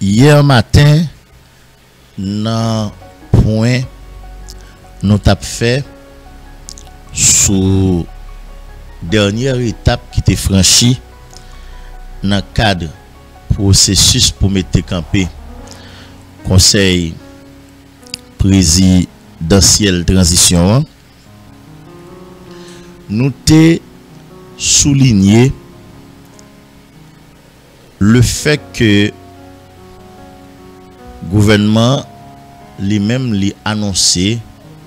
hier matin, dans point, nous avons fait sous dernière étape qui était franchie dans le cadre processus pour mettre campé conseil présidentiel transition. Nous avons souligné le fait que le gouvernement lui-même lui annoncé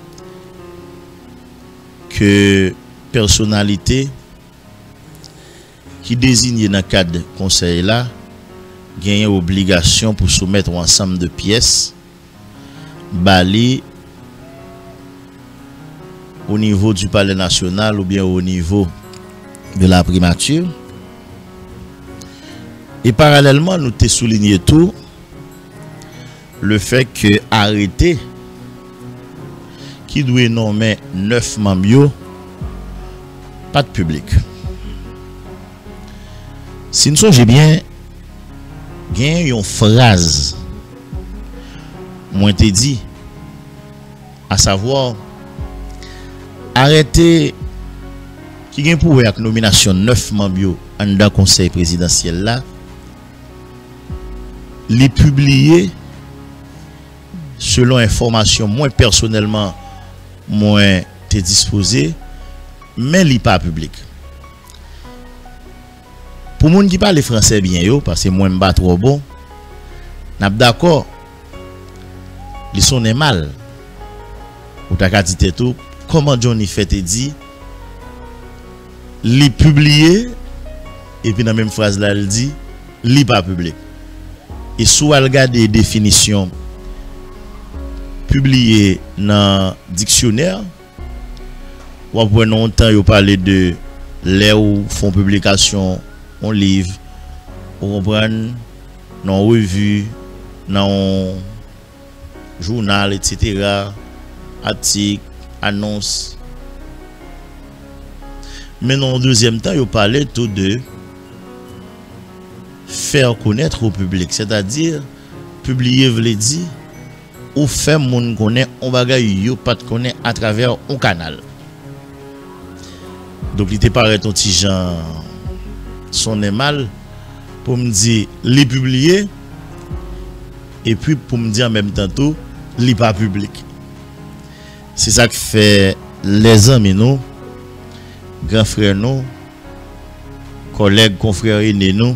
que personnalité qui désigne dans le cadre du conseil là gagne obligation pour soumettre un ensemble de pièces balé au niveau du palais national ou bien au niveau de la primature. Et parallèlement, nous avons souligné tout le fait que arrêté qui doit nommer 9 membres, pas de public. Si nous sommes bien, il y a une phrase, moi te dit, à savoir, arrêter qui vient pour la nomination 9 membres dans le conseil présidentiel là, les publier selon information moins personnellement moins te disposé, mais li pas public. Pour moun qui parle français bien yo, parce que moi m'ba trop bon, n'a d'accord, li sonne mal. Ou ta ka dit tout, comment Johnny fait te dit, li publié, et puis dans la même phrase là, elle dit, li pas public. Et sous elle regarde des définitions publiées dans le dictionnaire, ou après longtemps, vous parlez de les où font publication en livre, vous comprenez, dans revue, dans journal, etc., article, annonce. Mais dans le deuxième temps, vous parlez tout de faire connaître au public, c'est-à-dire publier veut dire ou faire moun connaît on bagay yo pas connaît à travers un canal. Donc il te paraît ton petit gens son mal pour me dire les publier et puis pour me dire en même temps tout li pas public. C'est ça que fait les amis nous, grands frères nous, collègues, confrères aînés nous.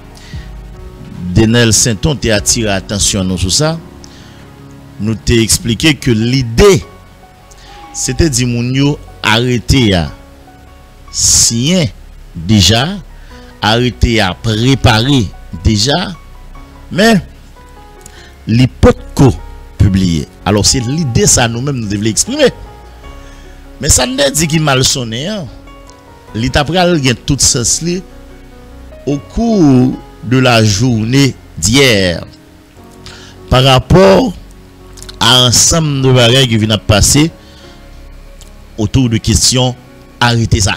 Denel Saint-On t'a attiré attention nous sur ça. Nous t'a expliqué que l'idée c'était dit moun yo arrêter à signer déjà, arrêter à préparer déjà, mais l'hypothèque publié. Alors c'est l'idée ça nous-mêmes nous devons exprimer. Mais ça ne dit qu'il mal sonné hein. L'état pral gen tout sens li au cours de la journée d'hier par rapport à ensemble de bagages qui viennent passer autour de questions arrêter ça.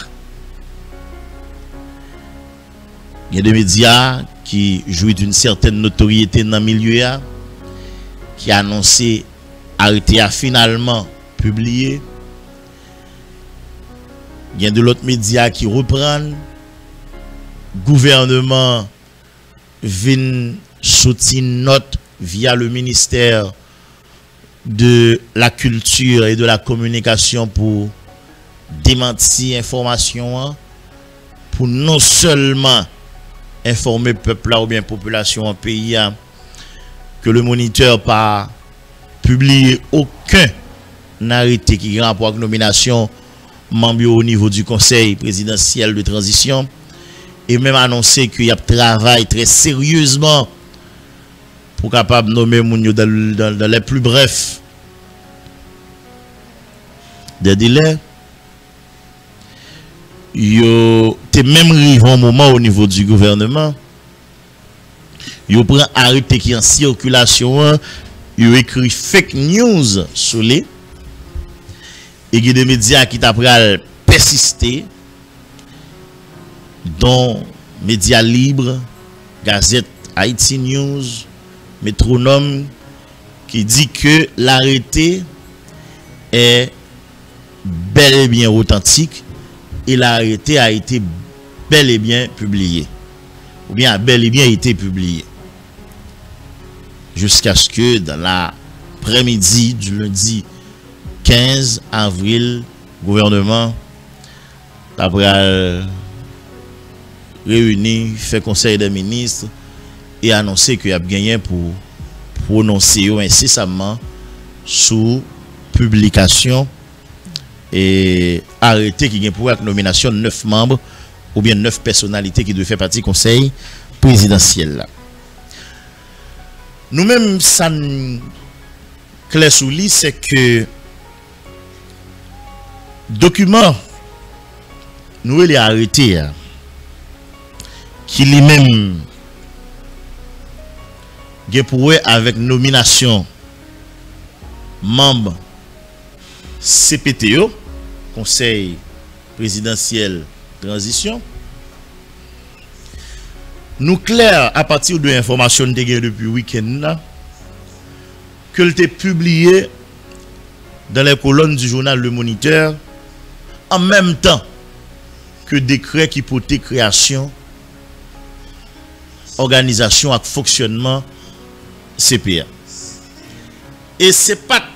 Il y a des médias qui jouent d'une certaine notoriété dans le milieu qui a annoncé arrêter à finalement publié. Il y a de l'autre médias qui reprennent gouvernement vient sortir note via le ministère de la culture et de la communication pour démentir information pour non seulement informer le peuple là ou bien population en pays que le moniteur pas publié aucun arrêté qui a rapport avec nomination membre au niveau du conseil présidentiel de transition et même annoncer qu'il y a travail très sérieusement pour capable nommer moun yo dans les plus brefs des délais. Yo te même arrivé un moment au niveau du gouvernement, yo prend arrêté qui en circulation, yo écrit fake news sur les et il y a des médias qui t'apprennent persister, dont Médias Libres, Gazette Haïti News, métronome qui dit que l'arrêté est bel et bien authentique et l'arrêté a été bel et bien publié. Ou bien a bel et bien été publié. Jusqu'à ce que dans l'après-midi du lundi 15 avril, le gouvernement a réuni, fait conseil des ministres et annoncé qu'il y a gagné pour prononcer incessamment sous publication et arrêté qui vient pour la nomination de 9 membres ou bien 9 personnalités qui devaient faire partie du conseil présidentiel. Nous-mêmes, ça clair sous lit, c'est que document nous les arrêté qui lui-même pour avec nomination membre CPTO, Conseil présidentiel transition. Nous clair à partir de l'information depuis le week-end que l'était publié dans les colonnes du journal Le Moniteur en même temps que décret qui portait création, organisation et fonctionnement CPA. Et c'est pas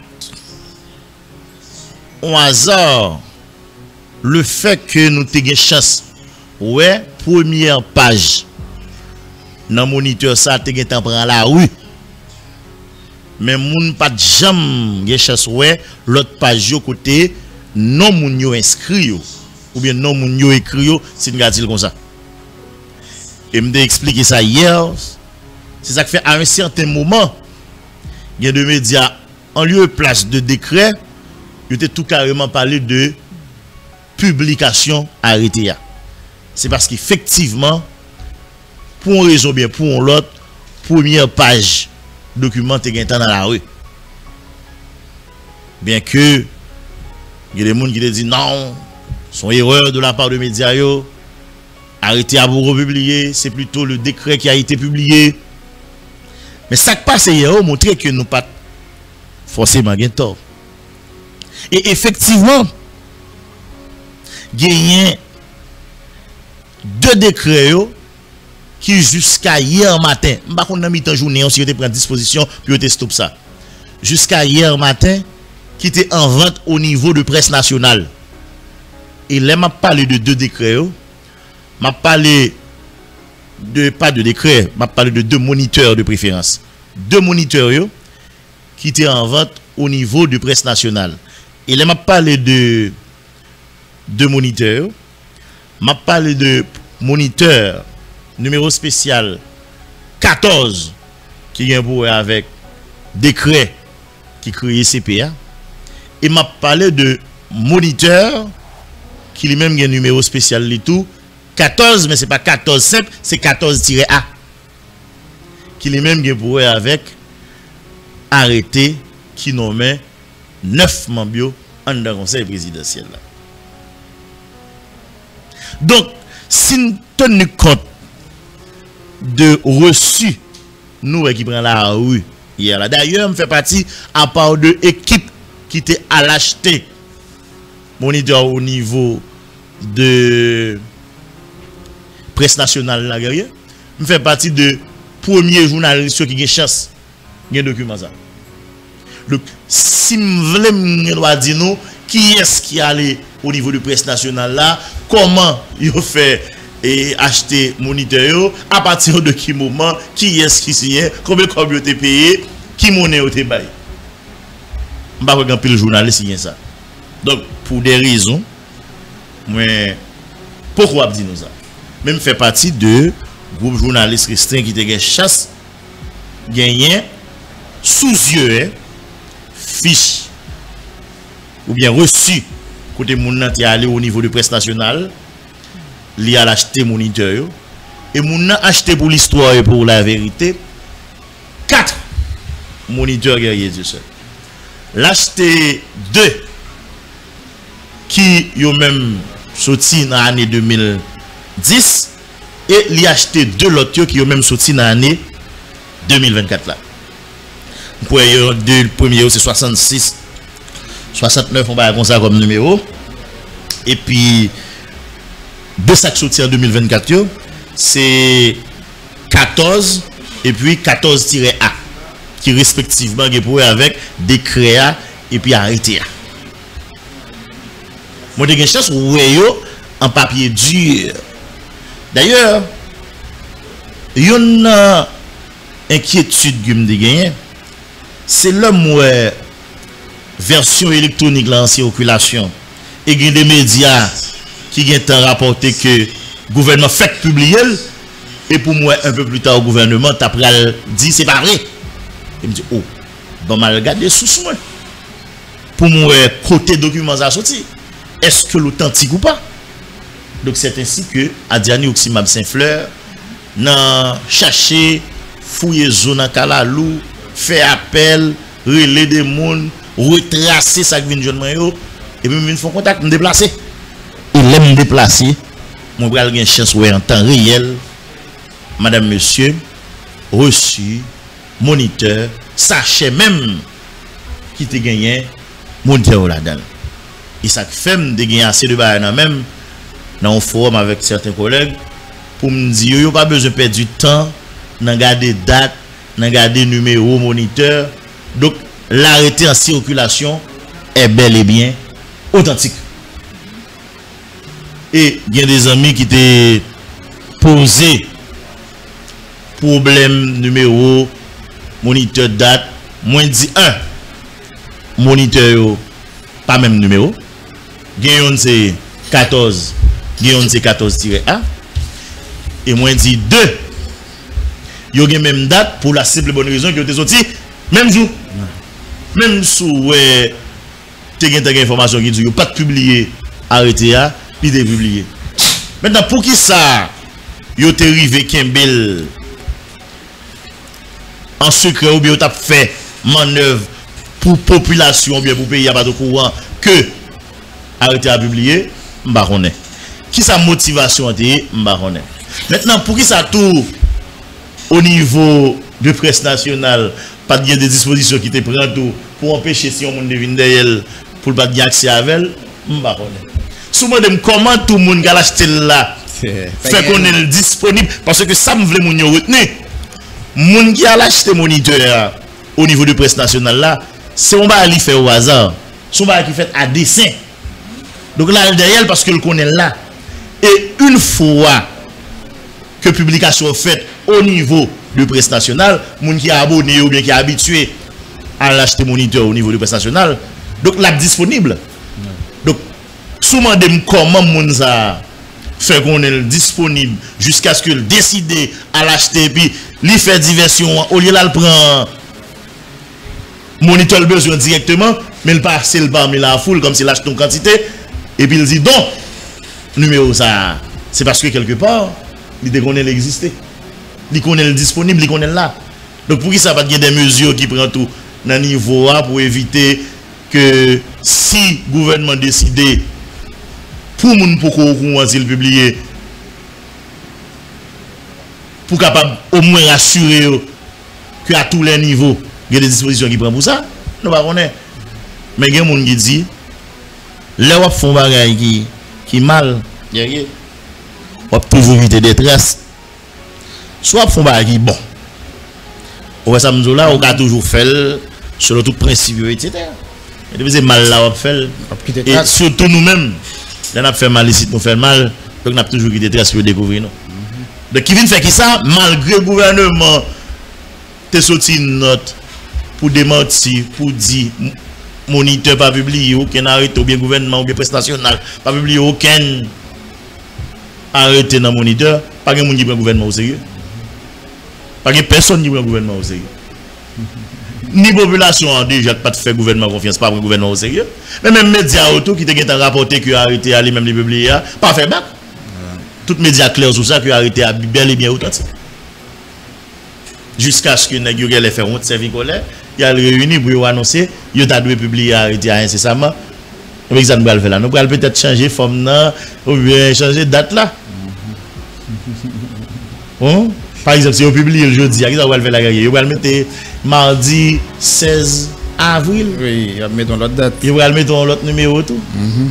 au hasard le fait que nous ayons chance. Ouais, première page dans le Moniteur, ça te gen prend la rue. Mais moun pas jam gen chance ouais, l'autre page yo côté non moun yo inscrit yo ou bien non moun yo écrit yo, c'est négatif comme ça. Et me expliquer ça hier, c'est ça que fait à un certain moment il y a des médias en lieu et place de décret, ils étaient tout carrément parlé de publication arrêtée. C'est parce qu'effectivement, pour une raison bien, pour l'autre, première page documenté dans la rue. Bien que il y a des gens qui disent non, son erreur de la part de médias, arrêté à vous republier, c'est plutôt le décret qui a été publié. Mais ça qui passe hier, montrer que nous pas forcément gain tort. Et effectivement, il y a deux décrets qui jusqu'à hier matin, par contre dans mi-temps journée, on s'y était pris disposition puis on stop ça. Jusqu'à hier matin, qui était en vente au niveau de presse nationale. Et là, m'a parlé de deux décrets, m'a parlé de pas de décret, m'a parlé de deux moniteurs de préférence. Deux moniteurs qui étaient en vente au niveau de presse nationale. Et là, m'a parlé de deux moniteurs, m'a parlé de moniteur numéro spécial 14 qui vient pour avec décret qui crée CPA. Et m'a parlé de moniteur qui lui-même a un numéro spécial et tout 14, mais c'est pas 14 simple, c'est 14-A qui lui-même a pour avec arrêté qui nommait 9 membres en dans le conseil présidentiel. Donc, si nous tenons compte de reçu, nous qui prenons la rue hier. D'ailleurs, je fais partie à part de équipe qui était à l'acheter moniteur au niveau de presse nationale là guerrier. Je fais partie de premier journaliste qui a chance de document ça. Donc si vous voulez me dire nous qui est-ce qui allait au niveau de presse nationale là, comment il fait et acheter moniteur, à partir de quel moment, qui est-ce qui signe, combien de été payé, qui monnaie été bail. Je ne sais pas si le journaliste signe ça. Donc, pour des raisons, mais pourquoi dire nous ça? Même fait partie de groupe journaliste restreint qui te chasse, gagné sous yeux, fiche, ou bien reçu, côté mon qui est allé au niveau de presse nationale. Il a acheté moniteur et mon a acheté pour l'histoire et pour la vérité 4 moniteurs guerriers du seul. L'acheté 2 qui ont même sorti dans l'année 2010 et il a acheté 2 autres qui ont même sorti dans l'année 2024 là. Pour le premier, c'est 66. 69, on va comme ça comme numéro. Et puis, deux sacs sortis en 2024, c'est 14 et puis 14-A, qui respectivement est pour avec décret et puis arrêté. Moi, j'ai une chance en papier dur. D'ailleurs, il y a une inquiétude que je gagné. C'est l'homme version électronique là en circulation. Et il y a des médias qui ont rapporté que le gouvernement fait publier. Et pour moi, un peu plus tard, le gouvernement t'a dit c'est pas vrai. Il me dit, oh, bon, mal regarder sous moi. Pour moi, côté document ça sorti. Est-ce que l'authentique ou pas? Donc c'est ainsi que Adiani Oximab Saint-Fleur n'a cherché, fouiller zone à Kalalou, fait appel, relais des mondes, retracer ça qui vient de jeune et puis me font contact, me déplacer. Il aime me déplacer. Mon bras a une chance en temps réel. Madame, monsieur, reçu, moniteur, sachez même qui te gagné, moniteur là-dedans. Et ça fait de gagner assez de barres même dans un forum avec certains collègues pour me dire, il n'y a pas besoin de perdre du temps, dans garder date, dans garder numéro, moniteur. Donc, l'arrêté en circulation est bel et bien authentique. Et il y a des amis qui t'ont posé problème numéro, moniteur date, moins dit 1. Moniteur, pas même numéro. Gayon c'est 14. Gayon c'est 14-A. Et moins dit 2. Yo gen même date pour la simple bonne raison que vous êtes sorti même jour. Même sous tu as une information qui dit pas de publier arrêté à puis de publier. Maintenant pour qui ça yo te rivé Kembel en secret ou bien tu as fait manœuvre pour population ou bien pour pays à pas de courant que arrêté à publier, m'ba connaît. Qui sa motivation était, m'ba connaît. Maintenant pour qui ça tout au niveau de presse nationale, pas de des dispositions qui te prennent tout pour empêcher si on monde devine derrière pour pas de accès à elle, m'ba connaît. Souvent dem comment tout le monde qui acheté là fait qu'on est disponible parce que ça me voulait mon retenir. Moun qui a acheté moniteur au niveau de presse nationale là, c'est on va aller faire au hasard. Son va qui fait à dessein. Donc là derrière parce que le connaît là. Et une fois que publication faite au niveau de presse nationale, moun qui a abonné ou bien qui est habitué à l'acheter moniteur au niveau de presse nationale, donc là disponible. Donc souvent dem comment moun ça fait qu'on est disponible jusqu'à ce que le décide à l'acheter puis lui fait diversion au lieu là le prend moniteur le besoin directement mais il passe le parmi la foule comme s'il achète une quantité et puis il dit donc numéro ça c'est parce que quelque part il connaît l'exister il connaît le disponible il connaît là donc pour qui ça va y des mesures qui prend tout dans niveau A pour éviter que si le gouvernement décide pour moun pour qu'on s'il publier pour capable au moins rassurer que à tous les niveaux il y a des dispositions qui prennent pour ça nous pas connaît mais il y a des gens qui dit les wap font bagaille qui mal wap toujours éviter des traces soit font bagaille qui bon ou ça me là on a toujours fait selon tout principe etc. et c'est mal là wap fait et surtout nous-mêmes on a fait mal ici, nous fait mal, donc on a toujours eu des traces pour découvrir. Donc, qui vient faire qui ça, malgré le gouvernement, te sorti une note pour démentir, pour dire, moniteur pas publié, aucun arrêté, ou bien gouvernement, ou bien presse nationale, pas publié aucun arrêté dans le moniteur, pas de monde qui prend le gouvernement au sérieux. Pas de personne qui prend le gouvernement au sérieux. Ni population déjà pas de faire gouvernement confiance pas pour gouvernement au sérieux mais même médias auto qui te rapporté que arrêté aller même les publier pas faire bac toutes médias clairs sur ça que arrêté a bel et bien authentique jusqu'à ce que nèg yo les faire honte servir colère il a réuni pour annoncer yo t'a dû publier arrêté incessamment avec ça nous va le faire là nous va peut-être changer forme là ou bien changer date là Par exemple, si vous publiez le jeudi, ils vont faire la guerre. Ils vont mettre mardi 16 avril. Oui, ils vont mettre l'autre date. Ils vont mettre l'autre numéro tout.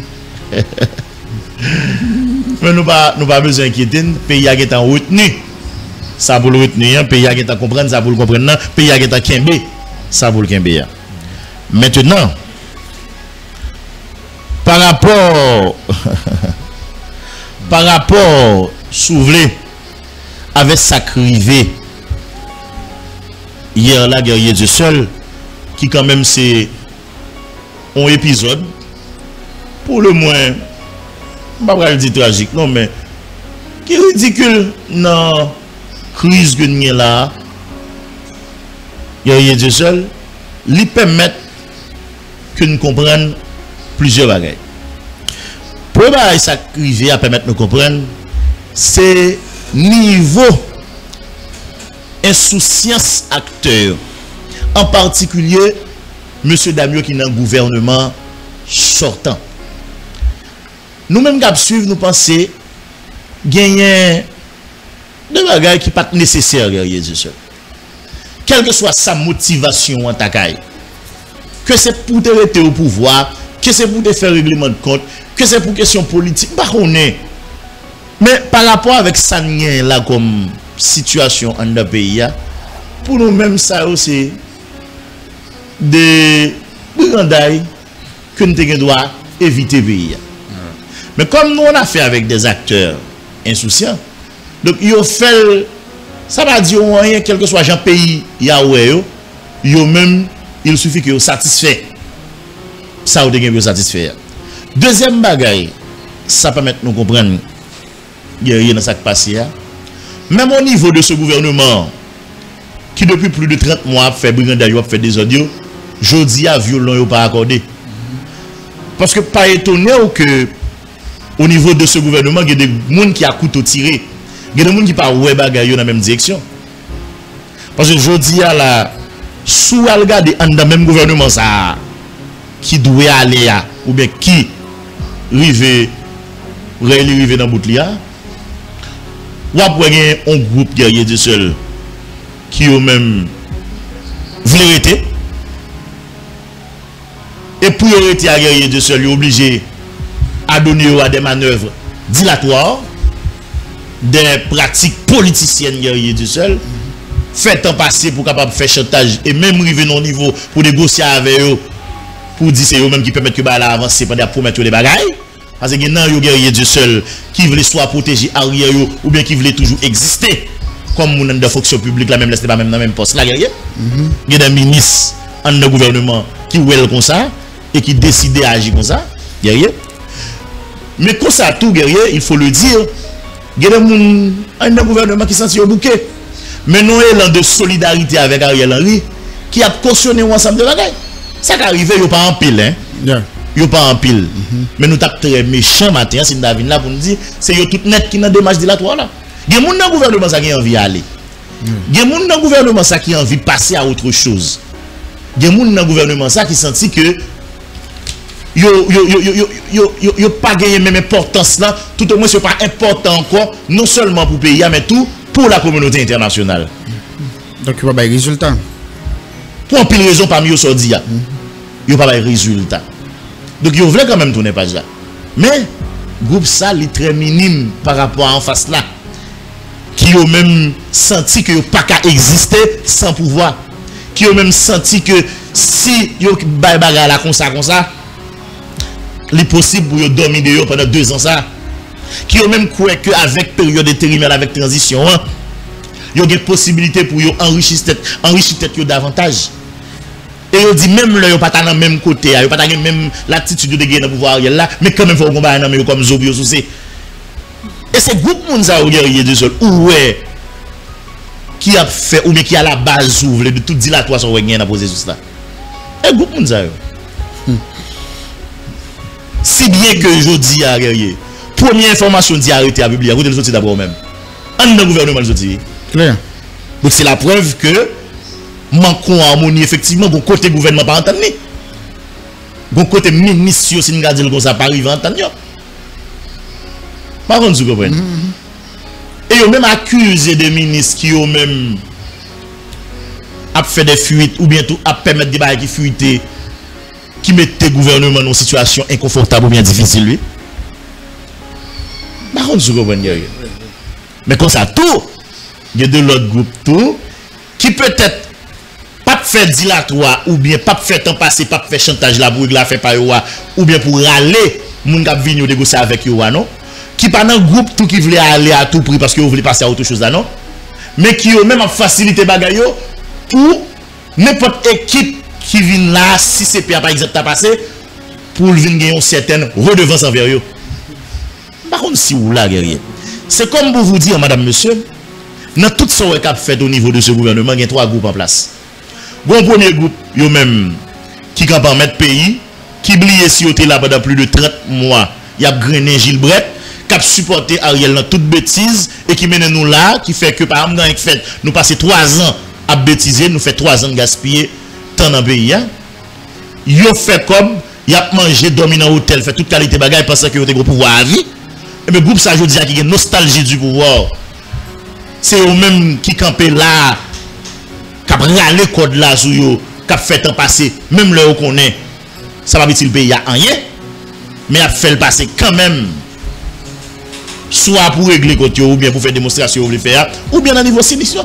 Mais nous pas besoin d'inquiéter. Le pays a été retenu. Ça pour le retenir. Le pays a été comprendre. Ça pour le comprendre. Le pays a été kembe. Ça pour le kembe. Maintenant, par rapport soulevé avec sa crivé hier là guerrier Dieu seul qui quand même c'est un épisode pour le moins pas dire tragique non mais qui est ridicule dans crise que nous là guerrier Dieu seul lui permettre que nous comprenions plusieurs bagages. Pour ça crivé à permettre de nous comprendre c'est niveau insouciance acteur, en particulier M. Damio qui est dans le gouvernement sortant. Nous-mêmes qui suivons, nous pensons gagner des bagages qui ne sont pas nécessaires derrière Dieu. Quelle que soit sa motivation en tacaille, que c'est pour te rester au pouvoir, que c'est pour te faire règlement de compte, que c'est pour question politique, pas qu'on est. Mais par rapport avec ça là comme situation en le pays, pour nous-mêmes, ça aussi des brigandailles que nous devons éviter le pays. Mais comme nous on a fait avec des acteurs insouciants, donc ils ont fait, ça va dire rien, quel que soit le pays, il suffit que vous satisfait. Ça vous devez satisfaire. Deuxième bagaille, ça permet de nous comprendre. Il y a dans ça qui passe. Même au niveau de ce gouvernement, qui depuis plus de 30 mois a fait brigandage, a fait des audios, jeudi à violon pas accordé. Parce que pas étonné que au niveau de ce gouvernement, il y a des gens qui a couteau tiré. Il y a des gens qui pas ouais bagaille dans la même direction. Parce que jeudi à la sous à regarder dans le même gouvernement ça qui doit aller à ou bien qui rive dans Boutlia. Ou après un groupe guerrier de seul qui ont même voulu arrêter. Et pour arrêter à guerrier de seul, ils sont obligés à donner à des manœuvres dilatoires, des pratiques politiciennes guerrier de seul, fait en passer pour capable faire chantage et même arriver au niveau pour négocier avec eux pour dire c'est eux même qui permettent que bah avancer pendant pour mettre des bagailles. Parce que non, il y a Dieu seul qui veut soit protéger arrière ou bien qui veut toujours exister comme mon de fonction publique la même laisse pas même dans même poste là guerrier. Il y a des ministres en le gouvernement qui veulent comme ça et qui décident d'agir comme ça guerrier. Mais comme ça tout guerrier, il faut le dire, il y a des gens en le gouvernement qui sentent au bouquet. Mais non élan de solidarité avec Ariel Henry qui a cautionné ensemble de bagailles. Ça qui arrive, il n'y a pas en pile hein. Yeah. Yo pas en pile. Mais nous sommes très méchants matin, c'est David là pour nous dire, c'est yo tout net qui dans démarche dilatoire là. Il y a des gens dans le gouvernement qui ont envie d'aller. Il y a des gens dans le gouvernement qui ont envie de passer à autre chose. Il y a des gens dans le gouvernement qui sentent que yo pas gagné même importance là, tout au moins c'est pas important encore, non seulement pour le pays, mais tout pour la communauté internationale. Donc il n'y a pas de résultat. Pour un pile raison parmi eux sordi, il n'y a pas de résultat. Donc, il voulait quand même tourner page là. Mais, le groupe ça, il est très minime par rapport à en face là. Qui ont même senti que pas qu'à exister sans pouvoir. Qui ont même senti que si ils ont bagarre comme ça, il est possible pour dormir pendant 2 ans ça. Qui ont même cru qu'avec période intérimaire, avec transition, il y a des possibilités pour enrichir tête davantage. Et on dit même là, ils pas dans le même côté, ils pas dans la même l'attitude de gagner dans le pouvoir là, mais quand même il faut combattre mais comme Zobio souci. Et c'est groupe monde ça guerrier de seul ouais qui a fait ou bien qui a la base ouvre de tout dilatoire sur gagner dans poser sur ça. Et groupe monde ça. Si bien que je dis à guerrier, première information dit arrêter à publier, vous sortir d'abord même. En dans gouvernement le dit. Clair. Donc c'est la preuve que manquons harmonie effectivement bon côté gouvernement pas entendre bon côté ministre si nous regardons comme ça pas arriver entendre par contre vous comprenez et ils ont même accusé des ministres qui ont même fait des fuites ou bientôt à permettre des bails qui fuitaient, qui mettent le gouvernement dans une situation inconfortable ou bien difficile, lui. Par contre, je comprends. Mais comme ça, tout, il y a de l'autre groupe, tout, qui peut-être pas fait dilatoire ou bien pas fait temps passé, pas fait chantage là pour la faire par eux, ou bien pour râler, moun k'ap vinn négocier avec eux, non? Qui pas dans groupe tout qui voulait aller à tout prix parce que vous voulez passer à autre chose là, non? Mais qui ont même facilité bagay pour n'importe équipe qui vient là, si c'est par exemple t'as passé, pour venir gagner une certaine redevance envers eux. Par contre, si vous là, guerrier, c'est comme pour vous dire, madame, monsieur, dans tout ce qu'on a fait au niveau de ce gouvernement, il y a 3 groupes en place. Bon, premier groupe, yo même, qui campe en mettre pays, qui oublié si vous êtes là pendant plus de 30 mois, il y a Grené Gilbert, qui a supporté Ariel dans toute bêtise, et qui mène nous là, qui fait que par exemple, dans une fête, nous passons 3 ans à bêtiser, nous fait 3 ans de gaspiller tant dans le pays. Yo fait comme, il a mangé, dormi dans l'hôtel, fait toute qualité de bagaille, parce que vous avez un pouvoir à vie. Et bien, groupe ça, je dis, qui a une nostalgie du pouvoir. C'est eux-mêmes qui campent là, qui ont râlé code là, qui ont fait temps passer, même là où on est, ça va être le pays à rien, mais a fait le passer quand même. Soit pour régler côté ou bien pour faire démonstration ou faire, ou bien à niveau sélection.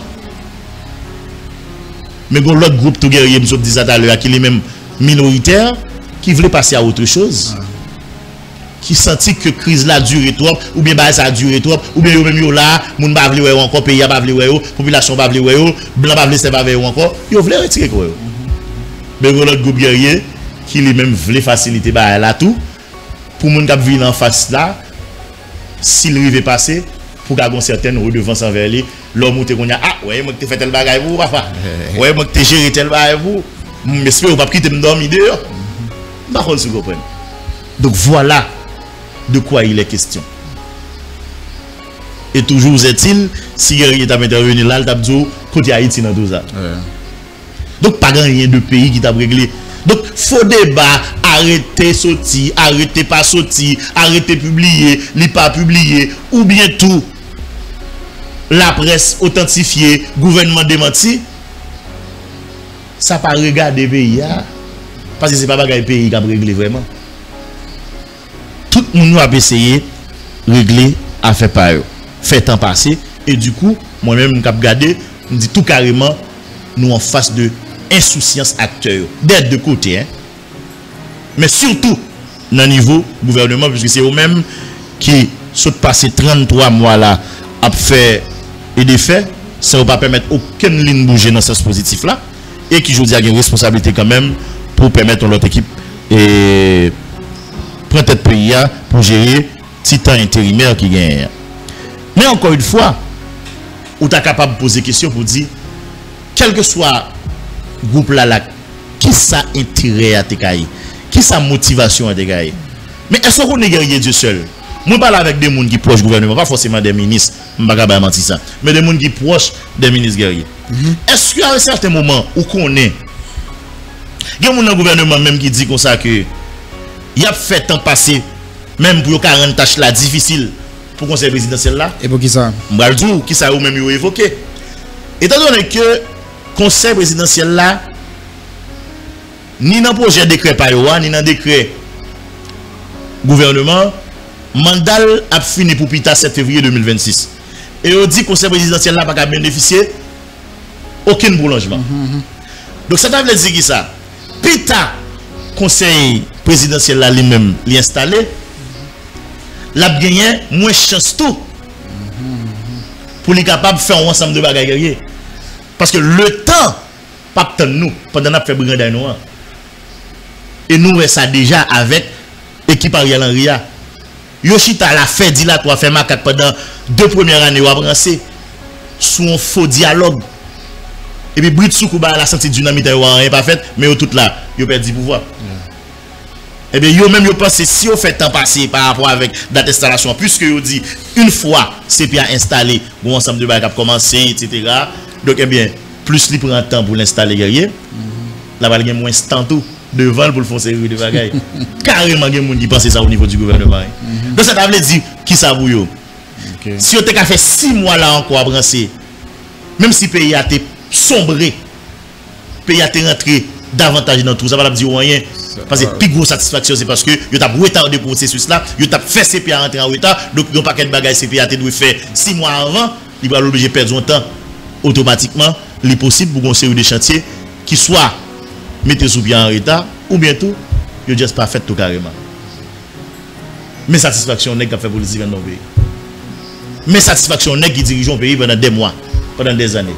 Mais l'autre groupe tout guerrier, je disais tout à l'heure, qui est même minoritaire, qui voulait passer à autre chose. Qui sentit que crise là dure trop, ou bien ça a duré trop, ou bien yo même là, moun pa vle encore, pays pa vle population pa vle blanc pa vle c'est pa vle encore, yo vle retirer quoi. Mais l'autre groupe guerrier qui lui même vle faciliter ba là tout pour moun k'ap vinn en face là, s'il rive passer pour gagner certaines redevances envers lui, l'homme te konya ah ouais moi que t'ai fait tel bagay pour papa. Ouais moi que t'ai géré tel bagay pour. M'espère ou pas quitter me dormir dehors. Par contre, vous comprenez. Donc voilà de quoi il est question. Et toujours est-il, si il est intervenu là, il a dit côté Haïti dans tout ça. Donc pas rien de pays qui t'a réglé. Donc faux débat, arrêtez sortir, arrêtez pas sortir, arrêtez publier, li pas publier, ou bien tout la presse authentifiée, gouvernement démenti. Ça pas regarder pays parce que c'est pas bagaille pays qui a réglé vraiment. Tout le monde a essayé de régler à faire par eux. Fait temps passé. Et du coup, moi-même, je regarde, je dis tout carrément, nous en face de insouciance acteur. D'être de côté. Hein. Mais surtout, dans le niveau gouvernement, puisque c'est eux-mêmes qui sont passés 33 mois là à faire et des faits, ça ne va pas permettre aucune ligne bouger dans ce positif là. Et qui, je dis, a une responsabilité quand même pour permettre à l'autre équipe et prendre tête pays pour gérer titan intérimaire qui gagne. Mais encore une fois, on est capable de poser des questions pour dire, quel que soit le groupe là, qui ça intérêt à te cailler, qui ça motivation à te cailler. Mais est-ce qu'on est guerrier Dieu seul? Moi, je parle avec des gens qui sont proches du gouvernement, pas forcément des ministres, je ne vais pas mentir ça, mais des gens qui sont proches des ministres guerriers. Est-ce qu'à un certain moment où on est, il y a un gouvernement même qui dit comme ça que il a fait temps passé, même pour 40 tâches là difficiles pour le conseil présidentiel là. Et pour qui ça? Je qui ça ou même évoqué. Étant donné que le conseil présidentiel là, ni dans le projet décret par ni dans le décret gouvernement, Mandal a fini pour Pita 7 février 2026. Et on dit que le conseil présidentiel là n'a pas bénéficier aucun prolongement. Donc ça veut dire qui ça? Pita, conseil présidentiel là lui-même l'installé, l'a gagné moins chance tout pour les capable de faire un ensemble de bagages guerriers. Parce que le temps pas de nous pendant qu'on fait brigade noir. Et nous ça déjà avec équipe Ariel Henry. Yoshita l'a fait dilatoire fait macaque pendant 2 premières années ou avancé sous un faux dialogue. Et puis Brit Soukouba la senti dynamite rien pas fait mais yo tout là yo perdu pouvoir. Et bien yo même yo pense si on fait temps passé par rapport avec date d'installation puisque yo dit une fois c'est bien installé bon ensemble de bagages commencé etc. Donc eh bien plus li prend temps pour l'installer guerrier. Là va gagner moins temps tout devant pour le faire série de bagages. Carrément gen moun qui pense ça au niveau du gouvernement. Donc ça veut dire qui ça vous yo OK. Si on t'a fait 6 mois là encore à brasser, même si le pays a été sombré, le pays a été rentré davantage dans tout, ça va dire rien. Parce que la plus grosse satisfaction, c'est parce que vous avez retardé le processus là, vous avez fait CPA rentrer en retard, donc il y a un paquet de bagages CPA qui doit faire 6 mois avant, il va l'obliger de perdre son temps automatiquement. Il est possible pour une série de chantiers qui soit mettez sous pied en retard, ou bientôt, vous n'avez pas fait tout carrément. Mais satisfaction n'est qu'à faire politique dans nos pays. Mais satisfaction n'est qui dirige un pays pendant des mois, pendant des années.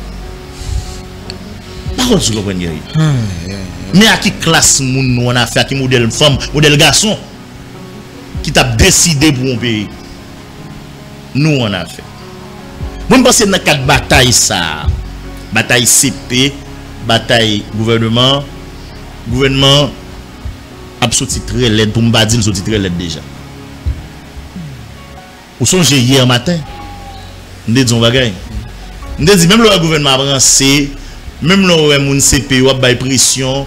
Par contre, vous comprenez. Mais à qui classe nous on a fait, à qui modèle femme, modèle garçon, qui t'a décidé pour un pays. Nous on a fait. Moi je pense que dans 4 batailles ça. Bataille CP, bataille gouvernement a sorti très laid pour me dire sorti très laid déjà. Ou songez hier matin, nous disons bagaille. Nous dit même le gouvernement a avancé, même le moun CP a bay pression,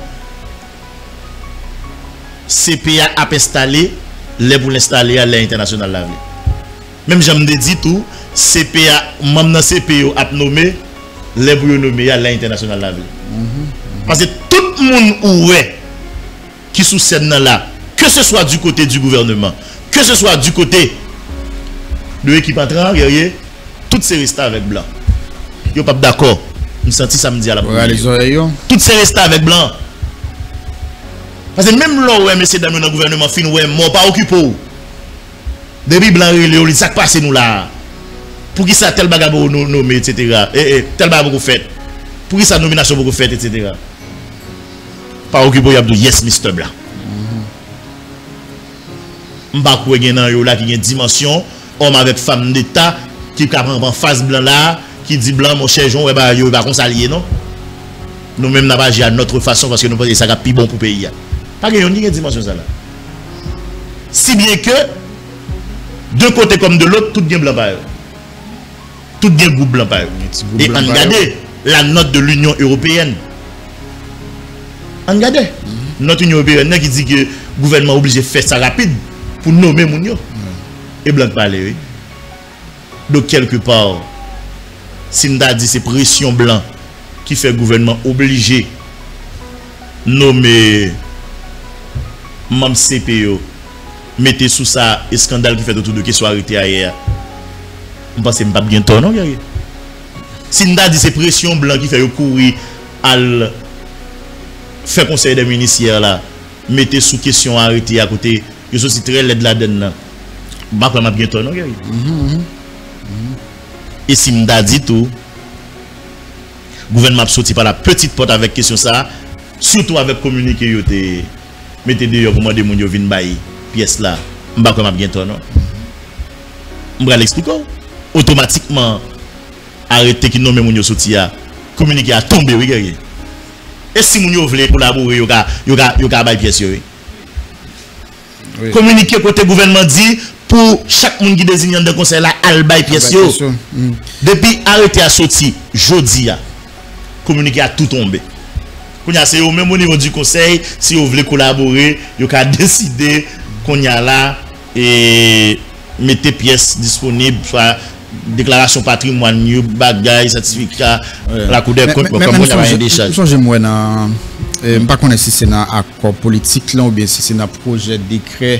CPA a installé, les pour l'installer à l'international la même j'aime dit tout, CPA même dans CPO a nommé les pour nommer à l'international la parce que tout le monde qui sous scène là, que ce soit du côté du gouvernement, que ce soit du côté de l'équipe entrant guerrier, toutes ces restés avec blanc. Yo pas d'accord. Je me senti samedi à la première. Toutes ces restés avec blanc. Parce que même là où messieurs dames dans le gouvernement fin ouais mort pas occupé. Depuis blanc il ça passe nous là. Pour qui ça tel bagabo nommé etc. Tel bagabo fait. Pour qui ça nomination beaucoup fait etc. Pas occupé y a yes Mr Blanc. M'pa ko gen nan yo là qui gen dimension homme avec femme d'état qui prend en face blanc là qui dit blanc mon cher Jean ouais bah yo va qu'on s'allier non. Nous même n'a pas agir à notre façon parce que nous pensons que ça va plus bon pour pays. Pas que ni dimension ça là. Si bien que d'un côté comme de l'autre tout bien blanc par eux. Tout bien groupe blanc par eux. Et on regarde la note de l'Union européenne. On regarde notre Union européenne qui dit que le gouvernement est obligé de faire ça rapide pour nommer mon yo. Et blanc parler. Donc quelque part si on a dit c'est pression blanc qui fait le gouvernement obligé nommer même CPO mettez sous ça un scandale qui fait autour de qui soit arrêté ailleurs. Je pense que pas bien tort non guerrier. Si on a dit c'est pression blanc qui fait courir à faire conseil des ministres là mettez sous question arrêté à côté je suis aussi très laid la donne pas pas bien tort non guerrier. Et si on a dit tout gouvernement sorti par la petite porte avec question ça surtout avec communiqué yo te mettez dehors pour demander moun yo vinn bailler pièce là m'pa comme bien ton non m'bral expliquer automatiquement arrêter qui nomme moun yo sorti a communiqué a tomber oui guerrier et si moun yo vle collaborer yo ka bailler pièce yo oui communiquer côté gouvernement dit pour chaque monde qui désigne dans conseil là al bailler pièce yo depuis arrêter à sorti jodi a communiquer à tout tomber. C'est au même niveau du conseil, si vous voulez collaborer, vous pouvez décider qu'on y a là et mettez pièces disponibles, soit déclaration patrimoine, bagaille, certificat, la Cour des comptes, comme on a un décharge. Je ne sais pas si c'est un accord politique là, ou bien si c'est un projet de décret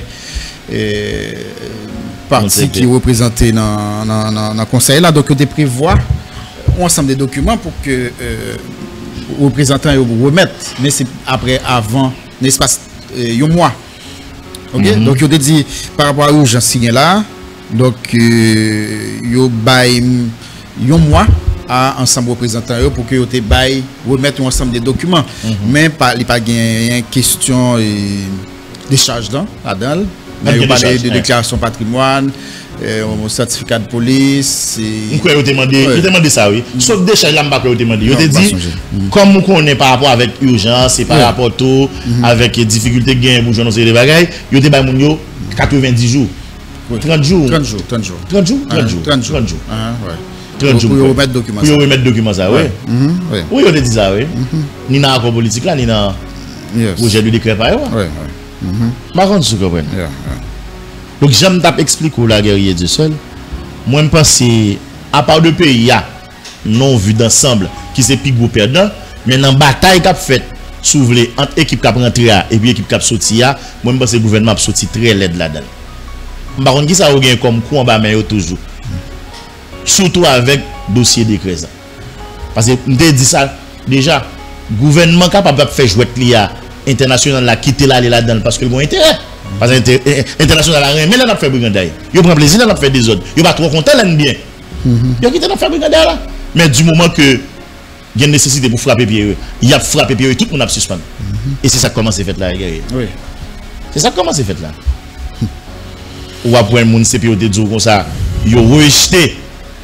parti qui est représenté dans le conseil là. Donc, vous prévoit un ensemble de documents pour que représentants remettent, mais c'est après, avant, n'est-ce pas, un mois. Ok? Donc, vous dit par rapport à l'urgence signé là, donc, vous bail un mois à ensemble représentants pour que vous remettre un ensemble de documents. Mais il n'y a pas de question de charge là-dedans. Mais vous parlez de déclaration patrimoine. Un certificat de police. Vous avez demandé ça, oui. Sauf des choses là, vous avez demandé. Vous avez dit, comme vous connaissez par rapport avec urgence et par rapport tout, avec difficulté de gain pour jouer dans ces bagages, vous avez demandé 90 jours. 30 jours. 30 jours. 30 jours. 30 jours. 30 jours. 30 jours. 30 jours. Pour remettre document ça. Pour remettre document ça, oui. Oui, vous avez dit ça, oui. Ni dans l'accord politique là, ni dans le projet de décret par exemple. Oui. Par contre, vous comprenez. Donc, j'aime expliquer la guerrier du seul. moi je pense à part de pays non vu d'ensemble qui c'est plus gros perdant, mais dans bataille qu'a fait s'ouvrir entre équipe qui a rentré et puis équipe qui a sorti moi je pense que le gouvernement a sorti très laid là-dedans. Par contre qui ça a gagné comme coup en bas mais toujours. Surtout avec dossier décret. Parce que je dit ça déjà, gouvernement capable de faire jouer l'IA international la quitter là-dedans parce que le bon intérêt. Parce que international a rien mais là on a fait brigandaille. Yo prend plaisir là on a fait des autres. Yo pas trop content là bien. Yo quitter dans faire brigandaille là. Mais du moment que il y a une nécessité pour frapper pied, il y a frappé pied tout le monde a suspendre. Et c'est ça comment c'est fait là. Oui. C'est ça comment c'est fait là. Ou après un monde CPO te dit comme ça, yo rejeté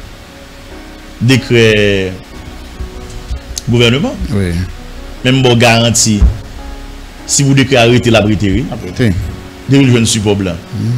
décret gouvernement. Oui. Même bon garantie si vous déclarez arrêter la briterie. Depuis le jeune support blanc.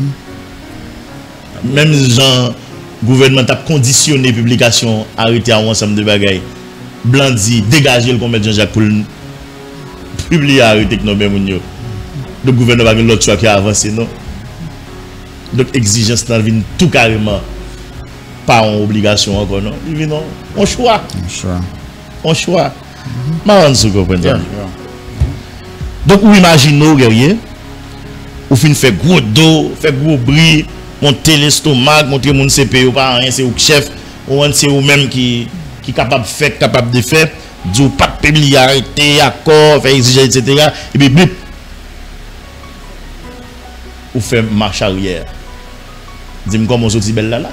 Même gens gouvernement a conditionné publication arrêter à un ensemble de bagailles. Blanc dit dégager le commerce Jean-Jacques pour publier arrêter que non même yo. Le gouvernement va l'autre choix qui a avancé non. Donc exigence dans vient tout carrément pas en obligation encore non. Il vient non, on choix. On choix. Marrant ce comprendre. Donc vous imaginez guerrier ou fin fait gros dos, fait gros bruit, monter l'estomac, monter mon CPO pas rien c'est au chef ou c'est ou même qui capable faire capable de faire du pas publier arrêter accord faire exigence etc. et puis blip ou fait marche arrière. Dis-moi comment on sorti belle là.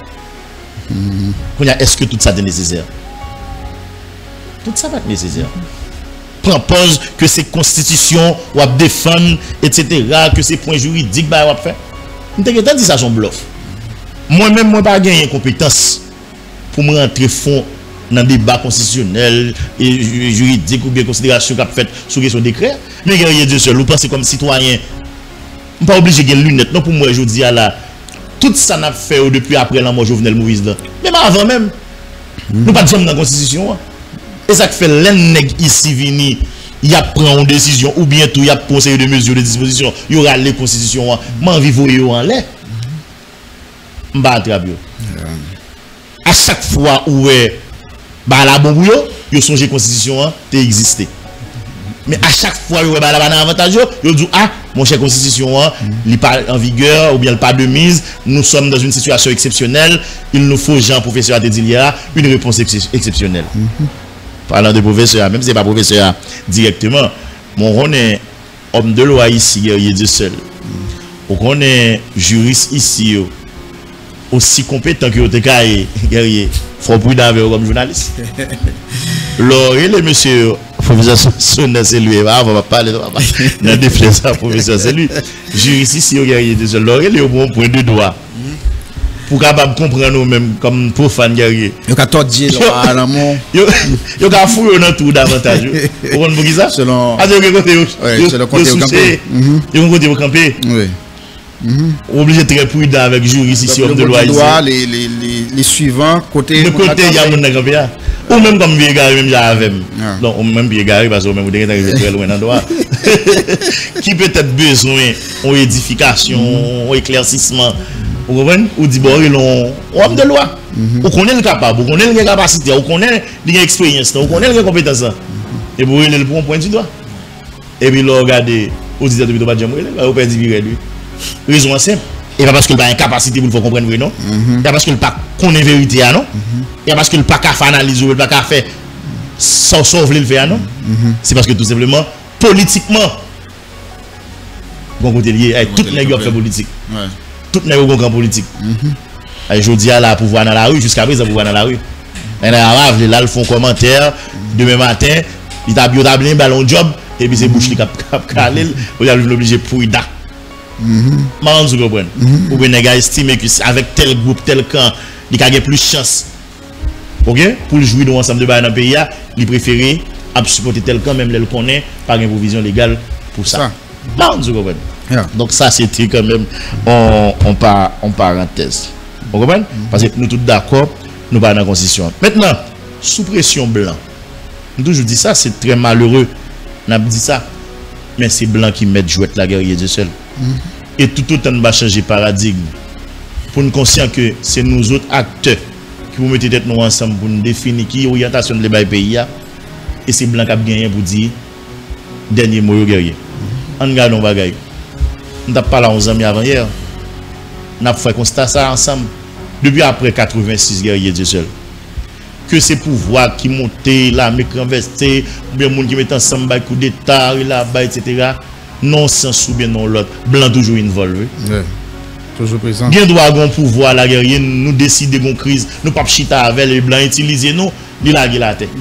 Est-ce que tout ça est nécessaire? Tout ça va être nécessaire. Prends pause que c'est constitution ou à défendre etc. que c'est point juridique bah ou faire. On t'a dit ça son bluff. Moi-même moi pas gagner compétence pour me rentrer fond dans débat constitutionnel et juridique ou bien considération qu'a fait sur question décret. Mais guerrier Dieu seul, vous pensez comme citoyen, on pas obligé de lunettes. Non pour moi je dis là tout ça n'a fait depuis après la mort Jovenel Moïse là. Même avant même. Nous pas sommes dans la constitution. Et ça fait l'enneg ici vini, il a pris une décision ou bientôt il y a conseil de mesures de disposition, il y aura les constitutions, m'en vivre en l'air. M'ba attraper. À chaque fois où bah la bon bouillon, yo songe constitution te existé. Mais à chaque fois où bah la ban avantage yo dit ah mon cher constitution il pas en vigueur ou bien il pas de mise, nous sommes dans une situation exceptionnelle, il nous faut Jean professeur te dit une réponse exceptionnelle. Parlant de professeur, même si ce n'est pas professeur directement, on est homme de loi ici, il est seul. On est juriste ici, aussi compétent que vous êtes guerrier. Il faut prudent avec comme journaliste. Alors, les monsieur, professeur Sonnet, c'est lui, on va parler de la défense, professeur, c'est lui. Juriste ici, guerrier de seul. Alors, il est au bon point de droit. Pour capable comprendre nous-mêmes comme profane guerrier. Yo ka tordie là l'amour. Yo ka fouiller dans tout davantage. Vous comprenez ça? Selon selon côté au camper. Yo côté au camper. Oui. Obligé très prudent avec juriste ici homme de loi ici. Les suivants côté de côté il y a mon camper. Ou même comme vieux gars même avec. Donc ou même vieux gars parce que même vous devez arriver très loin dans droit. Qui peut-être besoin en édification, en éclaircissement. Vous comprenez? Ou dit bon, homme de loi. Vous connaissez le capable, vous connaissez la capacité, vous connaissez l'expérience, vous connaissez les compétences. Et vous voyez le point du doigt. Et puis là, regardez, vous dites que vous ne pouvez pas vous perdez virer lui. Raison simple. Et pas parce qu'il n'a pas une capacité pour le comprendre, non? Et pas parce qu'il n'a pas connaît vérité, non? Et pas parce qu'il n'a pas qu'à faire analyse ou il n'a pas qu'à faire sauf le faire, non? C'est parce que tout simplement, politiquement, bon côté lié, tout les gars fait politique. Tout n'est pas grand politique. Je dis à la pouvoir dans la rue, jusqu'à présent, pouvoir dans la rue. Là, ils font commentaire, demain matin, ils ont un ballon job, et puis c'est bouche qui cap calé, vous allez l'obliger pour ida. Marrant, vous comprenez? Ou bien, les gars estiment qu'avec tel groupe, tel camp, il a plus de chance. Ok? Pour jouer dans l'ensemble de dans le pays, il préfère supporter tel camp, même le connaît, par une provision légale pour ça. Marrant, vous comprenez? Donc ça c'était quand même en parenthèse. Vous comprenez? Parce que nous tous d'accord, nous pas dans la constitution. Maintenant, sous pression blanc. Nous toujours dit ça, c'est très malheureux. On a dit ça. Mais c'est blanc qui met jouet la guerre de seul. Et tout autant va changer paradigme. pour nous conscient que c'est nous autres acteurs qui vous mettez tête nous ensemble pour nous définir qui orientation de le pays et c'est blanc qui a gagné pour dire dernier mot guerrier. On regarde nos bagailles. On n'a pas parlé 11 ans avant hier. On a fait constat ça ensemble depuis après 86 guerriers Dieu seul. Que ces pouvoirs qui montaient, l'armée qui investait, ou bien les gens qui mettent ensemble coup d'État, là-bas, etc. Non sens ou bien non l'autre. Blanc toujours involvé. Ouais. Toujours présent. Bien droit à pouvoir la guerrier, nous décider d'une crise, nous pas chita avec les blancs, utiliser nous, il a la tête.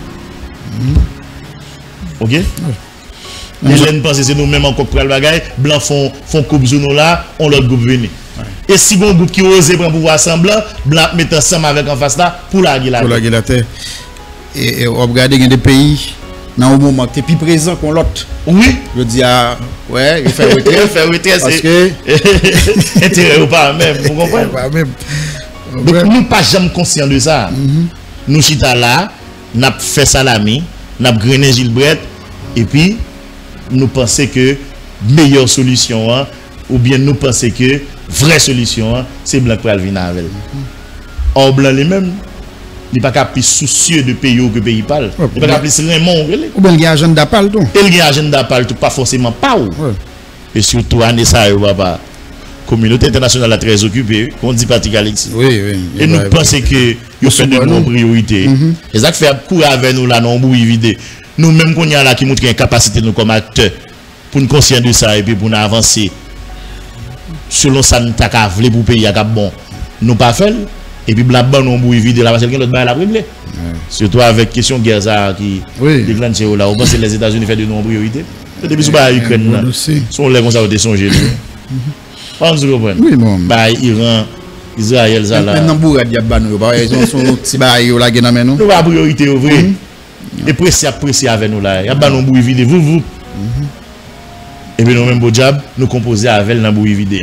Ok? Les jeunes pensent que c'est nous-mêmes encore pour le bagaille, blancs font coupe zone là, on l'autre groupe venir. Et si bon groupe qui ose prendre pouvoir semblant, blanc met ensemble avec en face là pour la guerre. Pour la guerre. Et on regarde des pays dans un moment qui est plus présent qu'on l'autre. Oui. Je dis ouais, il fait retrait. Il fait retrait parce que intérêt ou pas même, vous comprenez? Pas même. Donc nous pas jamais conscients de ça. Nous chita là, n'a fait salami, n'a grainé Gilbert et puis nous pensons que meilleure solution hein, ou bien nous pensons que vraie solution hein, c'est blanc pour venir avec. Or blanc les mêmes il n'est pas plus soucieux de pays que pays parle. Il n'est pas plus Raymond. Ou bien il y a un agenda parle tout. Il y a un agenda parle tout, pas forcément pas ou. Et surtout, année ça, papa. Communauté internationale est très occupée, on dit parti Galaxy. Oui. Et nous pensons que nous faisons de bonnes priorités. Et ça fait courir avec nous là, non, bouille vide. Nous même qu'on y a là qui montre une capacité nous comme acteurs pour nous conscients de ça et puis pour nous avancer. Selon ça, nous avons voulu pour payer à bon. Nous pas fait. Et puis là-bas, nous avons vide là parce que l'autre bail la régler. Surtout avec question de guerre ça qui déclenche là. On pense que les États-Unis font de nos priorités. Depuis ce que l'Ukraine là, sont les comme ça ont songé. On se comprend. Oui, bon. Bah Iran, Israël ça là. Maintenant bourrade y a banou, ils ont son petit bail là qui dans nous. Nous pas priorité vrai. Et précis avec nous là. Y a banou bouille vide vous. Et puis nous même beau job, nous composer avec dans bouille vide.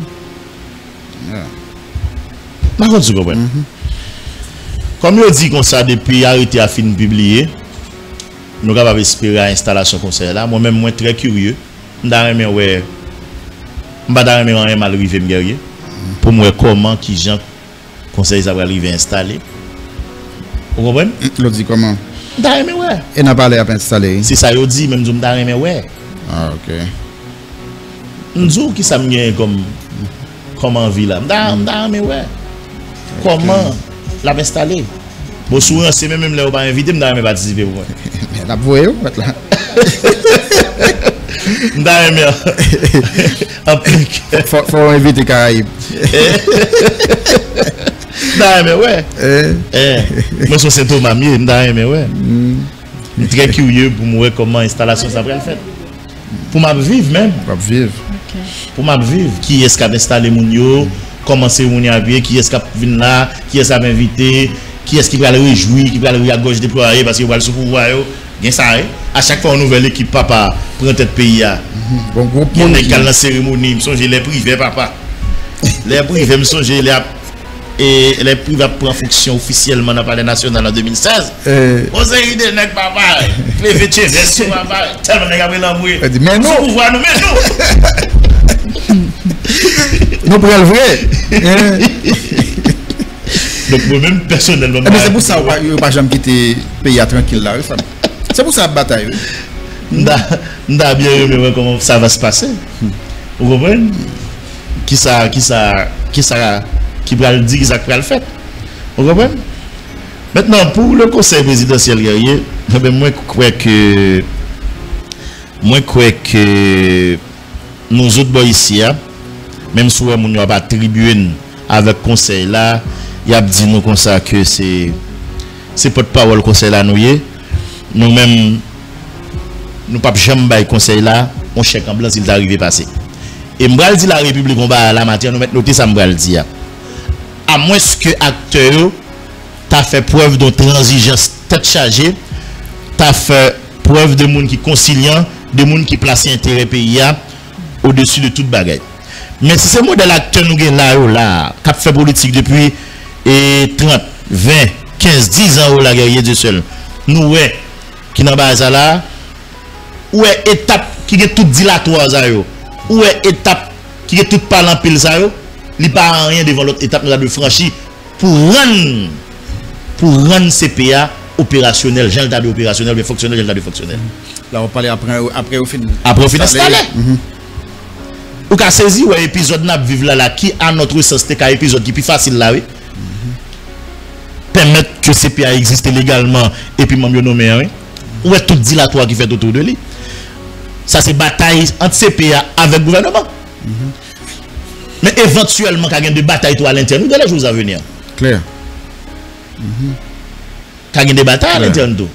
Par contre, tu comprends? Comme je dis comme ça depuis arrêté à fin de publier, nous avons espéré à l'installation comme ça là. Moi-même, moi très curieux. Je vais mal arriver guerrier pour moi comment qui gens conseil ça va arriver installer. Vous comprenez? L'autre dit comment? D'ailleurs ouais. Et n'a pas l'air installé. C'est ça yo dit même je me ouais. Ah OK. Nous qui ça me comme envie là. D'ailleurs ouais. Comment l'a installer? Bon souvent c'est même là on pas invité me participer pour moi. Mais la voyez là. D'ailleurs faut inviter Caraïbes. D'ailleurs ouais. Moi je suis Thomas Mier d'ailleurs ouais. Très curieux pour moi comment installation ça va le faire. Pour m'a vivre même. Pour vivre. Pour m'a vivre qui est-ce qui a installé mon yo? Comment c'est mon habillé, qui est-ce qui vient là, qui est-ce qui a invité, qui est-ce qui va le réjouir, qui va le à gauche déployer parce qu'il va le sous pouvoir bien ça à chaque fois une nouvelle équipe papa prend tête pays bon groupe on est dans la cérémonie me songer les privés papa les privés me songer les privés prend fonction officiellement dans le palais national en 2016 on s'est idée nèg papa les vétiers version papa tellement nèg après l'amour mais non pouvoir nous nous pour le vrai. Donc moi-même personnellement. Mais c'est pour ça qu'on ne pas jamais quitter le pays tranquille là. C'est pour ça la bataille. N'a bien aimé comment ça va se passer. Vous comprenez? Qui va le dire, qui ça va le faire. Vous comprenez? Maintenant pour le conseil présidentiel guerrier, moi je crois que nous autres boys ici même si on n'a pas tribune avec conseil là, il a dit nous comme ça que c'est porte-parole conseil là nous même nous pas jamais bail conseil là, on chèque en blanc s'il est arrivé passé. Et m'bral dit la République on va la matière nous mettre noter ça m'bral dit à moins que acteur t'a fait preuve de transigence tête chargée, t'a fait preuve de monde qui conciliant, de monde qui place intérêt pays au-dessus de toute bagaille. Mais si c'est modèle acteur nous là qui fait politique depuis 30, 20, 15, 10 ans la guerrier de seul. Nous ouais qui n'a pas ça là ou est étape qui est toute dilatoire ça yo ou est étape qui est toute parlant pile ça yo il n'y a pas rien devant l'autre étape nous avons franchi pour rendre CPA opérationnel, j'ai le tas opérationnel, de fonctionnel, j'ai le tas de fonctionnel. Là, on parle après au fin. Après, au fin installé. Ou qu'a saisi un épisode n'a vivre là qui à notre sens c'est un épisode qui est plus facile là oui. Permettre que CPA existe légalement et puis même nommé oui. Ou est tout dilatoire qui fait autour de lui. Ça c'est bataille entre CPA avec le gouvernement. Mais éventuellement quand il y a des batailles à l'intérieur dans les jours à venir. Clair. Quand il y a des batailles à l'intérieur tout.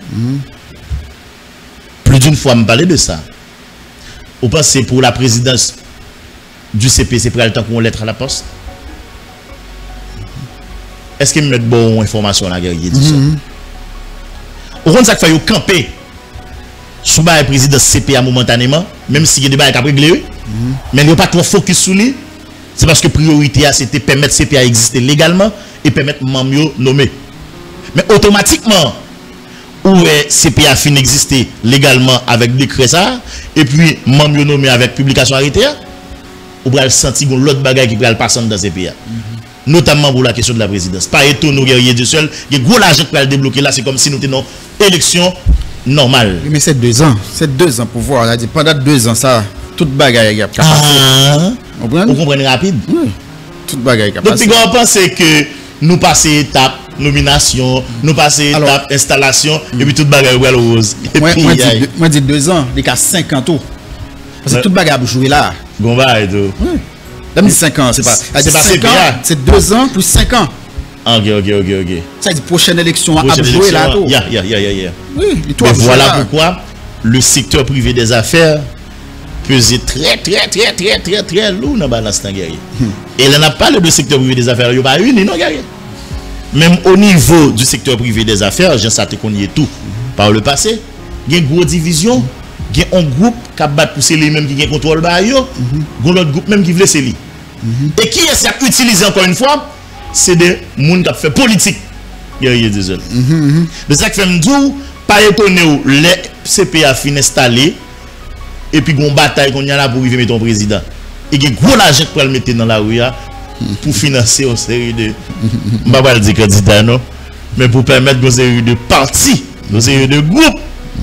Plus d'une fois me parler de ça. Vous pensez pour la présidence du CPC pour le temps qu'on lettre à la poste? Est-ce qu'il me met bonne information là, guerrier dit ça? Au fond, ça fait camper sous le président CPA momentanément, même s'il y a des débats qui réglé, mais il n'y a pas trop focus sur lui. C'est parce que la priorité c'était permettre CPA exister légalement et permettre Mamio nommer. Mais automatiquement, où est CPA fin exister légalement avec décret ça, et puis Mamio nommé avec publication arrêtée, ou va sentir l'autre bagaille qui va le passer dans CPA. Notamment pour la question de la présidence. Pas étonnant, guerrier du seul, il y a gros l'argent qui va le débloquer là, c'est comme si nous étions une élection normale. Mais c'est 2 ans. C'est 2 ans pour voir. Pendant 2 ans, ça, toute bagaille a passé. Vous comprenez rapide? Oui. Toute bagaille a passé. Donc, on pense que nous passons étape nomination, nous passons étape installation, et puis toute bagaille est rose. Moi, je dis 2 ans, les cas 5 ans tout. Parce que toute bagaille a joué là. Gomba et tout. Oui. Là, 5 ans, c'est pas 5 ans, c'est 2 ans plus 5 ans. Ok. Ça dit prochaine élection à jouer là. Oui, mais voilà pourquoi le secteur privé des affaires pesait très lourd dans la balance guerrier. Et il n'a pas le secteur privé des affaires, il n'y a pas une, non guerrier. Même au niveau du secteur privé des affaires, j'ai senti qu'on y est tout. Par le passé, il y a une grosse division. Il y a un groupe qui a battu pousser les mêmes qui ont contrôle de il y a un autre groupe même qui veut c'est et qui est utilisé encore une fois, c'est des gens qui ont fait politique. Mais ça qui fait me dire, pas étonné les CPA fin installé et puis une bataille qu'on y a là pour arriver mettre ton président. Et il y a gros l'argent pour le mettre dans la rue pour financer une série de je ne vais pas dire candidats non, mais pour permettre une série de partis, une série de groupes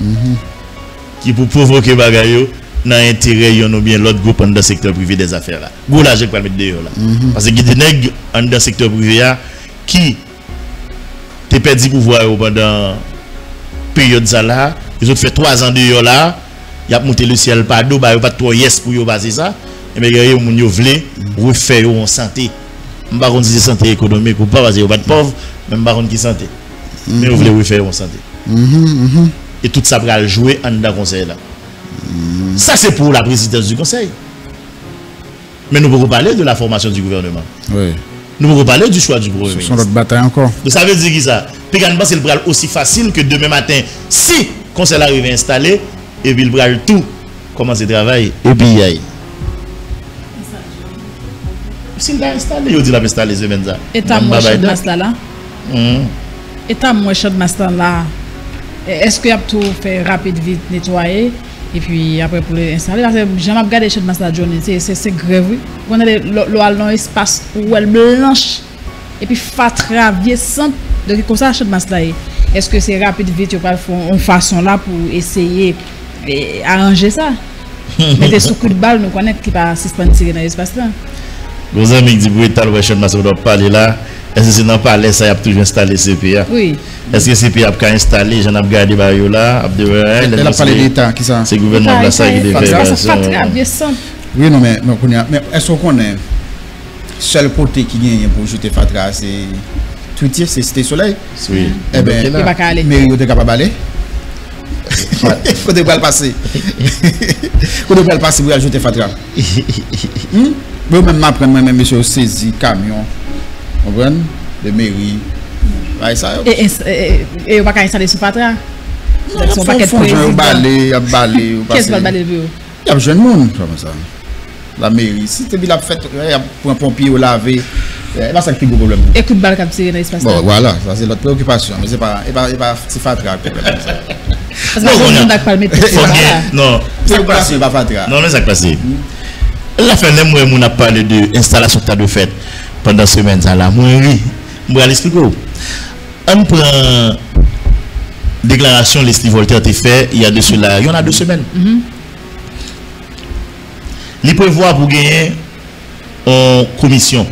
qui pour provoquer bagaille dans l'intérêt ou bien l'autre groupe dans le secteur privé des affaires là. Gros l'argent pour mettre dehors là. Parce que des nègres dans le secteur privé qui te perdu pouvoir pendant période ça là, ils ont fait 3 ans dehors là, il a monté le ciel pas d'eau, pas trop yes pour yo baser ça. Et mais gars moun yo vle refaire en santé. M'pa kon dire santé économique ou pas parce que pas de pauvre, même pas kon qui santé. Mais vous voulez refaire en santé. Et tout ça va jouer en dans conseil là. Ça c'est pour la présidence du conseil. Mais nous pouvons parler de la formation du gouvernement. Oui. Nous pouvons parler du choix du premier ministre. Ce sont notre bataille encore. Donc ça veut dire que ça. Puis quand c'est le bras aussi facile que demain matin, si le conseil arrive installé, et puis le bras tout commence à travailler, et puis il s'il l'a installé, il dit l'a installé ce matin. État moins chaud de master là. État moins chaud de master là. Est-ce qu'il y a tout fait rapide, vite, nettoyer? Et puis après pour l'installer, parce que j'aime regarder chez Master Johnny, c'est grave. On a l'eau dans l'espace où elle blanche et puis fatra vieillissante. Donc comme ça chez Master. Est-ce que c'est rapide vite, pas une façon là pour essayer arranger ça? Mais des sous coups de balle nous connaît qui pas suspendre tirer dans l'espace là. Vos amis disent pour étaler chez Master doit parler là. Est-ce que c'est dans parler ça y a toujours installé CPA? Oui. Est-ce que CPA a installé, j'en ai regardé Bayo là, elle a parlé d'État, qui ça? C'est le gouvernement là ça qui fait. Oui, non, mais est-ce qu'on connaît seul côté qui gagne pour jeter Fatra, c'est Twitter, c'est Cité Soleil? Oui. Eh bien, mais il est capable d'aller. Quand il va le passer. Quand il va le passer, vous allez jeter Fatra. Vous même m'apprendre, moi-même, monsieur, saisi camion. Vous comprenez? De mairie. Et on va installer ce Fatra? Son paquet de président. Balé. Qu'est-ce que va balé? Il y a jeune monde comme ça. La mairie. Si tu as fait pour un pompier ou laver, là, c'est un petit problème. Et coup de balle comme tiré dans l'espace. Bon, voilà, ça c'est notre préoccupation. Mais c'est pas si Fatra. Parce que on n'a pas le mettre. Non, c'est pas Fatra. Non, mais ça passe. La fin de mois, on a parlé de installation de fête pendant semaine ça là. Moi vais l'expliquer. On prend déclaration Leslie Voltaire a fait il y a de cela, il y en a 2 semaines. Il prévoit pour gagner en commission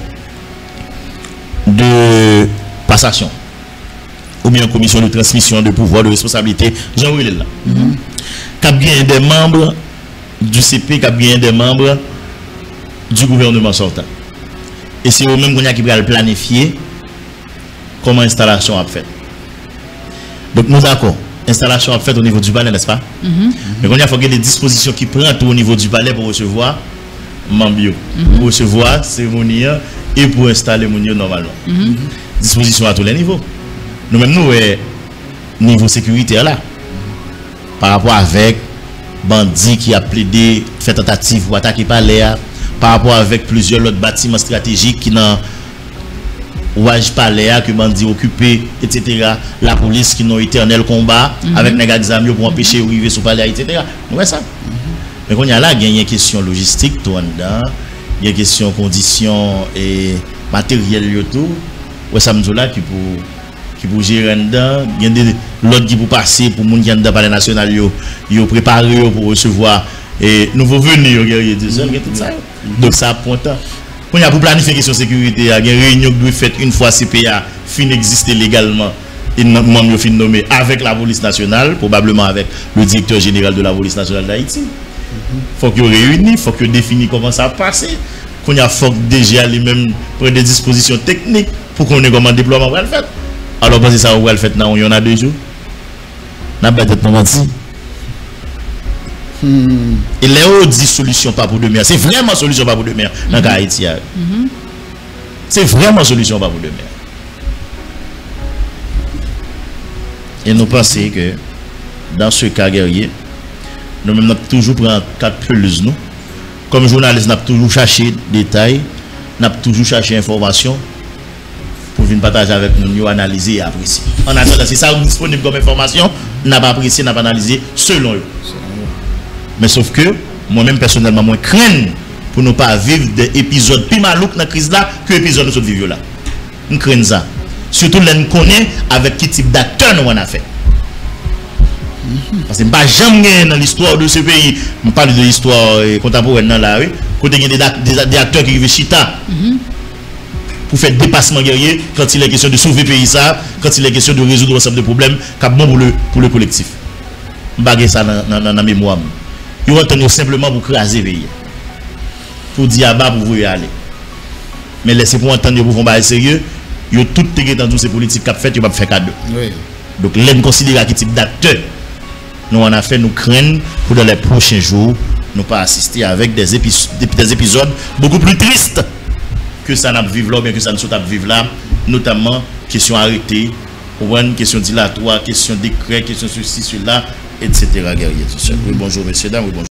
de passation ou bien en commission de transmission de pouvoir de responsabilité, Jean-Louis là. Cap bien des membres du CP, cap bien des membres du gouvernement sortant. Et c'est eux-mêmes qui va planifier comment l'installation a fait. Donc nous d'accord, installation a fait au niveau du palais, n'est-ce pas? Mais il faut que des dispositions qui prennent au niveau du palais pour recevoir Mambio, pour recevoir cérémonie et pour installer Mounio normalement. Disposition à tous les niveaux. Nous-mêmes, nous, niveau sécurité là, par rapport avec bandits qui a plaidé, fait tentative pour attaquer palais, par rapport avec plusieurs autres bâtiments stratégiques qui n'ont ouage palais que bandits occupés, etc. La police qui n'ont éternel combat avec les examens pour empêcher d'arriver sur palais, etc. Nous voyons ça. Mais quand il y a là, il y a une question logistique, tout en dedans, il y a une question conditions et matériel, tout. Ouais, ça me dit là qui pour gérer dedans, il y a l'autre qui pour passer pour les gens qui sont dans le palais national, ils ont préparé pour recevoir et nouveau venus, tout ça. Donc ça prend temps. Quand il y a pour planifier question sécurité, il y a une réunion qui doit être faite une fois CPA fin exister légalement et membre fin nommé avec la police nationale, probablement avec le directeur général de la police nationale d'Haïti. Il faut qu'ils réunissent, il faut qu'ils définissent comment ça passe. Quand il y a faut déjà lui-même prendre des dispositions techniques pour qu'on ait comment le déploiement va le faire. Alors parce que ça va le faire il y en a 2 jours. N'a pas d'être menti. Et les autres disent solution pas pour demain. C'est vraiment solution pas pour demain dans Haïti. C'est vraiment solution pas pour demain. Et nous pensons que dans ce cas guerrier, nous même toujours pris 4 pelouses nous. Comme journaliste, nous avons toujours cherché des détails, nous avons toujours cherché information pour venir partager avec nous, analyser et apprécier. En attendant, si ça est disponible comme information, nous n'avons pas apprécié, nous n'avons pas analysé selon eux. Mais sauf que moi-même personnellement, moi crains pour ne pas vivre des épisodes plus malouks dans la crise là que l'épisode nous vivons là. Nous craignons ça. Surtout là, nous connaissons avec quel type d'acteur nous on a fait. Parce que je ne vais jamais dans l'histoire de ce pays, je parle de l'histoire contemporaine dans la rue, côté il y a des acteurs qui vivent chita pour faire dépassement guerrier quand il est question de sauver le pays, quand il est question de résoudre ensemble de problèmes, qui bon pour le collectif. Je vais ça dans la mémoire. Ils vont simplement pour craser le pays. Pour dire à bas pour vous y aller. Mais laissez pour entendre pour faire sérieux, ils ont tout entendu ces politiques qui fait, ils ne vont pas faire cadeau. Donc, les considérer quel type d'acteur nous on a fait, nous craignons pour dans les prochains jours, nous pas assister avec des épisodes beaucoup plus tristes que ça n'a vivre là, ou bien que ça ne soit vivre là, notamment question arrêtée, question dilatoire, question décret, question ceci, cela, etc. Oui, bonjour messieurs, dames, oui, bonjour.